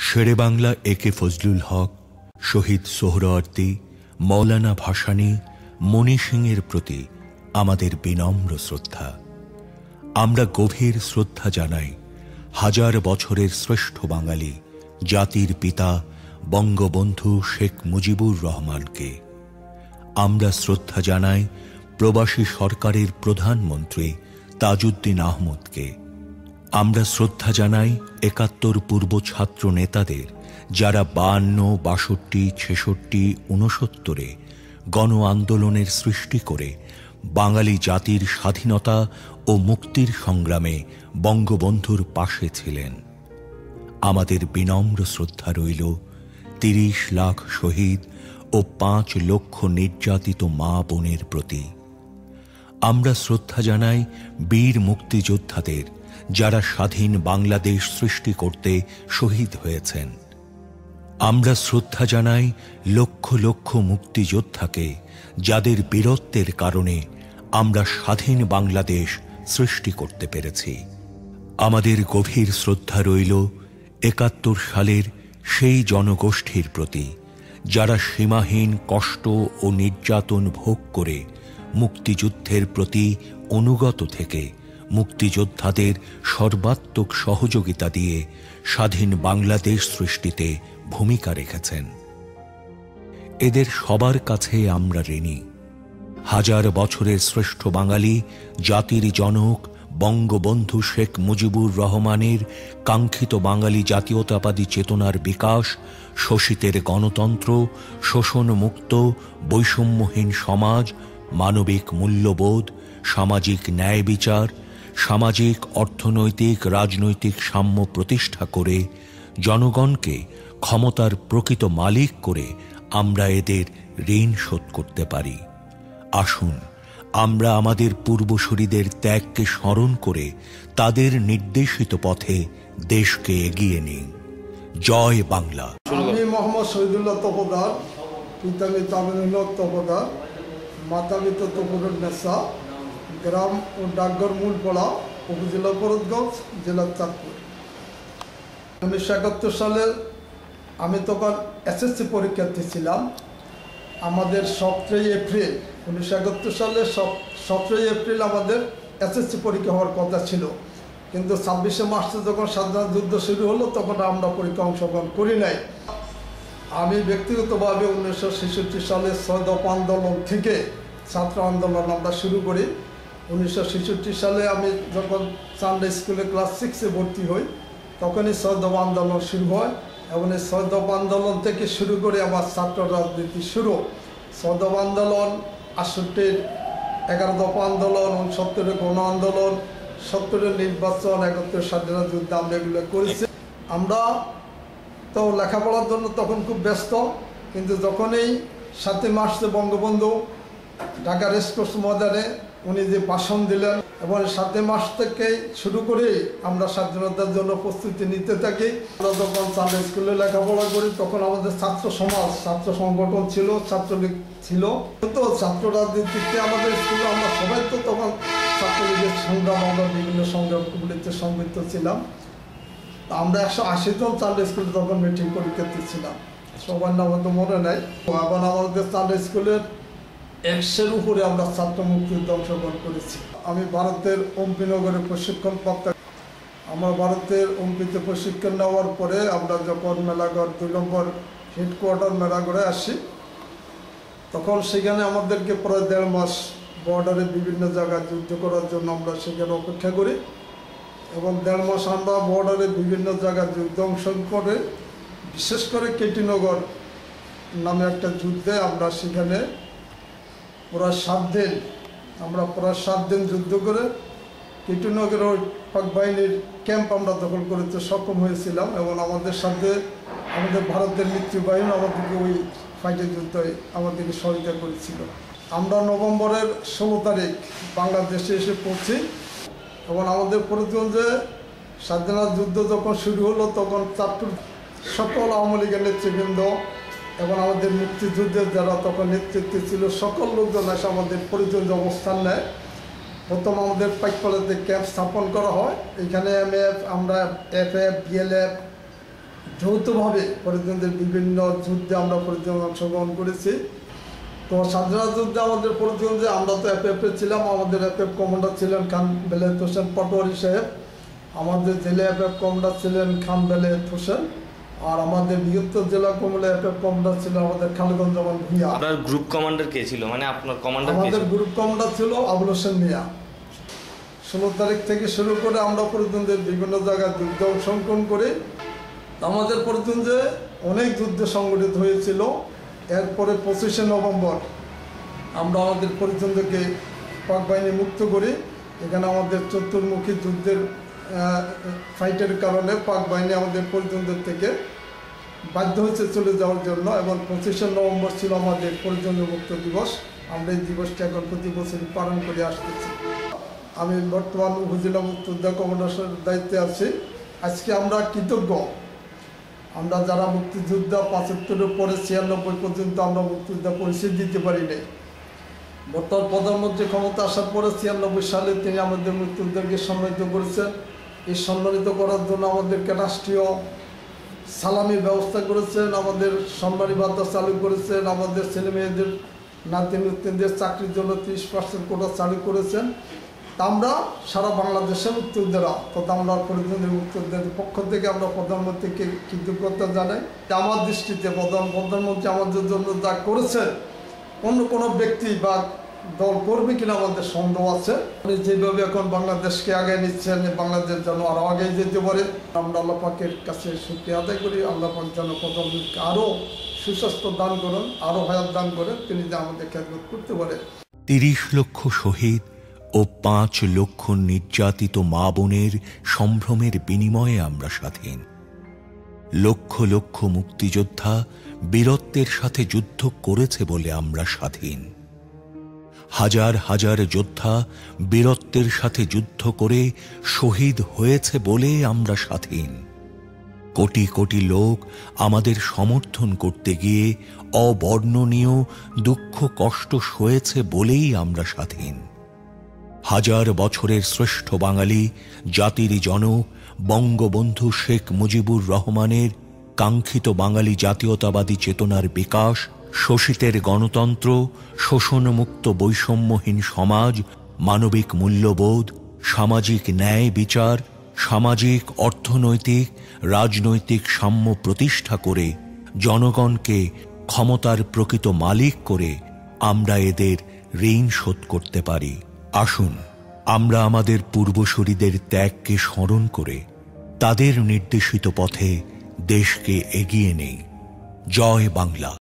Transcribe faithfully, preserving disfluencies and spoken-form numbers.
শেরে বাংলা এ কে ফজলুল হক, শহীদ সোহরাওয়ার্দী, মৌলানা ভাসানী, মণি সিংয়ের প্রতি আমাদের বিনম্র শ্রদ্ধা। আমরা গভীর শ্রদ্ধা জানাই হাজার বছরের শ্রেষ্ঠ বাঙালি জাতির পিতা বঙ্গবন্ধু শেখ মুজিবুর রহমানকে। আমরা শ্রদ্ধা জানাই প্রবাসী সরকারের প্রধানমন্ত্রী তাজউদ্দিন আহমদকে। আমরা শ্রদ্ধা জানাই একাত্তর পূর্ব ছাত্র নেতাদের, যারা বায়ান্ন, বাষট্টি, ছেষট্টি, ঊনসত্তরে গণ আন্দোলনের সৃষ্টি করে বাঙালি জাতির স্বাধীনতা ও মুক্তির সংগ্রামে বঙ্গবন্ধুর পাশে ছিলেন। আমাদের বিনম্র শ্রদ্ধা রইল তিরিশ লাখ শহীদ ও পাঁচ লক্ষ নির্যাতিত মা বোনের প্রতি। আমরা শ্রদ্ধা জানাই বীর মুক্তিযোদ্ধাদের, যারা স্বাধীন বাংলাদেশ সৃষ্টি করতে শহীদ হয়েছেন। আমরা শ্রদ্ধা জানাই লক্ষ লক্ষ মুক্তিযোদ্ধাকে, যাদের বীরত্বের কারণে আমরা স্বাধীন বাংলাদেশ সৃষ্টি করতে পেরেছি। আমাদের গভীর শ্রদ্ধা রইল একাত্তর সালের সেই জনগোষ্ঠীর প্রতি, যারা সীমাহীন কষ্ট ও নির্যাতন ভোগ করে মুক্তিযুদ্ধের প্রতি অনুগত থেকে মুক্তিযোদ্ধাদের সর্বাত্মক সহযোগিতা দিয়ে স্বাধীন বাংলাদেশ সৃষ্টিতে ভূমিকা রেখেছেন। এদের সবার কাছে আমরা ঋণী। হাজার বছরের শ্রেষ্ঠ বাঙালি জাতির জনক বঙ্গবন্ধু শেখ মুজিবুর রহমানের কাঙ্ক্ষিত বাঙালি জাতীয়তাবাদী চেতনার বিকাশ, শোষিতের গণতন্ত্র, শোষণমুক্ত বৈষম্যহীন সমাজ, মানবিক মূল্যবোধ, সামাজিক ন্যায় বিচার, সামাজিক অর্থনৈতিক রাজনৈতিক সাম্য প্রতিষ্ঠা করে জনগণকে ক্ষমতার প্রকৃত মালিক করে আমরা এদের ঋণ শোধ করতে পারি। আসুন আমরা আমাদের পূর্বসূরীদের ত্যাগকে স্মরণ করে তাদের নির্দেশিত পথে দেশকে এগিয়ে নিই। জয় বাংলা। আমি মোহাম্মদ শহীদুল্লাহ তপদার, পিতা পিতা আমিনুল্লাহ তপদার, মাতা পিতা তপদুল নেসা, গ্রাম ও ডাকঘর মূলপাড়া, উপজেলা ফরিদগঞ্জ, জেলা চাঁদপুর। উনিশশো একাত্তর সালে আমি তখন এসএসসি পরীক্ষার্থী ছিলাম। আমাদের সতেরোই এপ্রিল উনিশশো একাত্তর সালের সতেরোই এপ্রিল আমাদের এসএসসি পরীক্ষা হওয়ার কথা ছিল, কিন্তু ছাব্বিশে মার্চে যখন স্বাধীনতা যুদ্ধ শুরু হলো তখন আমরা পরীক্ষা অংশগ্রহণ করি নাই। আমি ব্যক্তিগতভাবে উনিশশো ছেষট্টি সালের ছয় দফা আন্দোলন থেকে ছাত্র আন্দোলন আমরা শুরু করি। উনিশশো ছেষট্টি সালে আমি যখন সানডে স্কুলে ক্লাস সিক্সে ভর্তি হই তখনই ছয় দফা আন্দোলন শুরু হয়, এবং এই ছয় দফা আন্দোলন থেকে শুরু করে আমার ছাত্র রাজনীতি শুরু। ছয় দফা আন্দোলন, আটষট্টির এগারো দফা আন্দোলন, উনসত্তরের গণ আন্দোলন, সত্তরের নির্বাচন, একাত্তরের স্বাধীনতা যুদ্ধ আমরা এগুলো করেছি। আমরা তো লেখাপড়ার জন্য তখন খুব ব্যস্ত, কিন্তু যখনই সাতই মার্চে বঙ্গবন্ধু ঢাকা রেসকোর্স ময়দানে উনি যে ভাষণ দিলেন, এবং সাতই মার্চ থেকে শুরু করে আমরা স্বাধীনতার জন্য প্রস্তুতি নিতে থাকি। আমরা যখন সানডে স্কুলে লেখাপড়া করি তখন আমাদের ছাত্র সমাজ, ছাত্র সংগঠন ছিল, ছাত্রলীগ ছিল। তো ছাত্র রাজনীতিতে আমাদের স্কুলে আমরা সবাই তো তখন ছাত্রলীগের সংগ্রাম, আমরা বিভিন্ন সংগ্রামগুলিতে সম্পৃক্ত ছিলাম। আমরা একশো আশি জন সানডে স্কুলে তখন মিটিং পরীক্ষার্থী ছিলাম, সবার নাম তো মনে নাই। এবং আমাদের সানডে স্কুলের একশের উপরে আমরা ছাত্র মুক্তিযুদ্ধে অংশগ্রহণ করেছি। আমি ভারতের অম্পিনগরে প্রশিক্ষণ প্রাপ্ত। আমরা ভারতের অম্পিতে প্রশিক্ষণ নেওয়ার পরে আমরা যখন মেলাঘর দুই নম্বর হেডকোয়ার্টার মেলাঘরে আসি, তখন সেখানে আমাদেরকে প্রায় দেড় মাস বর্ডারে বিভিন্ন জায়গায় যুদ্ধ করার জন্য আমরা সেখানে অপেক্ষা করি, এবং দেড় মাস আমরা বর্ডারে বিভিন্ন জায়গায় যুদ্ধ অংশগ্রহণ করে, বিশেষ করে কেটিনগর নামে একটা যুদ্ধে আমরা সেখানে প্রায় সাত দিন আমরা প্রায় সাত দিন যুদ্ধ করে কেটিনগরের ওই পাক বাহিনীর ক্যাম্প আমরা দখল করতে সক্ষম হয়েছিলাম, এবং আমাদের সাথে আমাদের ভারতের মিত্রবাহিনী আমাদেরকে ওই ফাইটের যুদ্ধে আমাদেরকে সহায়তা করেছিল। আমরা নভেম্বরের ষোলো তারিখ বাংলাদেশে এসে পৌঁছি, এবং আমাদের ফরিদগঞ্জে স্বাধীনতা যুদ্ধ যখন শুরু হলো তখন চারটুর সকল আওয়ামী লীগের নেতৃবৃন্দ এবং আমাদের মুক্তিযুদ্ধের যারা তখন নেতৃত্বে ছিল সকল লোকজন এসে আমাদের ফরিদগঞ্জে অবস্থান নেয়। প্রথম আমাদের পাইকপাড়াতে ক্যাম্প স্থাপন করা হয়। এখানে এম এফ, আমরা এফ এফ, বিএলএফ, যৌথভাবে ফরিদগঞ্জের বিভিন্ন যুদ্ধে আমরা ফরিদগঞ্জে অংশগ্রহণ করেছি। তো স্বাধীনতা যুদ্ধে আমাদের ফরিদগঞ্জে আমরা তো এফ এফে ছিলাম, আমাদের এফ এফ কমান্ডার ছিলেন খান বেলায়েত হোসেন পাটোয়ারি সাহেব, আমাদের জেলা এফ এফ কমান্ডার ছিলেন খান বেলায়েত হোসেন, আর আমাদের বৃহত্তর জেলা কমলে এফ এফ কমান্ডার ছিল আমাদের খালেদুজ্জামান ভূঁইয়া। আপনার গ্রুপ কমান্ডার কে ছিল, মানে আপনার কমান্ডার? আমাদের গ্রুপ কমান্ডার ছিল আবুল হোসেন মিয়া। ষোলো তারিখ থেকে শুরু করে আমরা ফরিদগঞ্জের বিভিন্ন জায়গায় যুদ্ধ অংশগ্রহণ করে আমাদের ফরিদগঞ্জে অনেক যুদ্ধ সংগঠিত হয়েছিল। এরপরে পঁচিশে নভেম্বর আমরা আমাদের ফরিদগঞ্জকে পাক বাহিনী মুক্ত করি। এখানে আমাদের চতুর্মুখী যুদ্ধের ফাইটের কারণে পাক বাহিনী আমাদের ফরিদগঞ্জ থেকে বাধ্য হয়েছে চলে যাওয়ার জন্য, এবং পঁচিশে নভেম্বর ছিল আমাদের ফরিদগঞ্জ মুক্ত দিবস। আমরা এই দিবসটি এখন প্রতি বছর পালন করে আসতেছি। আমি বর্তমান উপজেলা মুক্তিযোদ্ধা কমান্ডারের দায়িত্বে আছি। আজকে আমরা কৃতজ্ঞ, আমরা যারা মুক্তিযোদ্ধা পঁচাত্তরের পরে ছিয়ানব্বই পর্যন্ত আমরা মুক্তিযোদ্ধা পরিচয় দিতে পারি নাই। বর্তমান প্রধানমন্ত্রী ক্ষমতা আসার পরে ছিয়ানব্বই সালে তিনি আমাদের মুক্তিযোদ্ধাকে সম্মানিত করেছেন। এই সম্মানিত করার জন্য আমাদেরকে রাষ্ট্রীয় সালামির ব্যবস্থা করেছেন, আমাদের সম্মানী ভাতা চালু করেছেন, আমাদের ছেলে মেয়েদের নাতি নাতনিদের চাকরির জন্য ত্রিশ পার্সেন্ট কোটা চালু করেছেন। তা আমরা সারা বাংলাদেশের মুক্তিযোদ্ধারা তথা আমরা ফরিদগঞ্জের মুক্তিযোদ্ধাদের পক্ষ থেকে আমরা প্রধানমন্ত্রীকে কৃতজ্ঞতা জানাই। আমার দৃষ্টিতে প্রধান প্রধানমন্ত্রী আমাদের জন্য যা করেছেন অন্য কোনো ব্যক্তি বা দল করবে কিনা আমাদের সন্দেহ আছে। যেভাবে এখন বাংলাদেশকে আগে নিচ্ছেন, বাংলাদেশ যেন আরও আগে যেতে পারে, আমরা আল্লাহ পাকের কাছে শুকরিয়া আদায় করি। আল্লাহ পাক যেন প্রধানমন্ত্রীকে আরও সুস্বাস্থ্য দান করেন, আরও হায়াত দান করেন, তিনি যে আমাদের খেদমত করতে পারে। তিরিশ লক্ষ শহীদ ও পাঁচ লক্ষ নির্যাতিত মা বোনের সম্ভ্রমের বিনিময়ে আমরা স্বাধীন। লক্ষ লক্ষ মুক্তিযোদ্ধা বীরত্বের সাথে যুদ্ধ করেছে বলে আমরা স্বাধীন। হাজার হাজার যোদ্ধা বীরত্বের সাথে যুদ্ধ করে শহীদ হয়েছে বলে আমরা স্বাধীন। কোটি কোটি লোক আমাদের সমর্থন করতে গিয়ে অবর্ণনীয় দুঃখ কষ্ট সয়েছে বলেই আমরা স্বাধীন। হাজার বছরের শ্রেষ্ঠ বাঙালি জাতির জনক বঙ্গবন্ধু শেখ মুজিবুর রহমানের কাঙ্ক্ষিত বাঙালি জাতীয়তাবাদী চেতনার বিকাশ, শোষিতের গণতন্ত্র, শোষণমুক্ত বৈষম্যহীন সমাজ, মানবিক মূল্যবোধ, সামাজিক ন্যায় বিচার, সামাজিক অর্থনৈতিক রাজনৈতিক সাম্য প্রতিষ্ঠা করে জনগণকে ক্ষমতার প্রকৃত মালিক করে আমরা এদের ঋণ শোধ করতে পারি। আসুন আমরা আমাদের পূর্বসূরীদের ত্যাগকে স্মরণ করে তাদের নির্দেশিত পথে দেশকে এগিয়ে নেই। জয় বাংলা।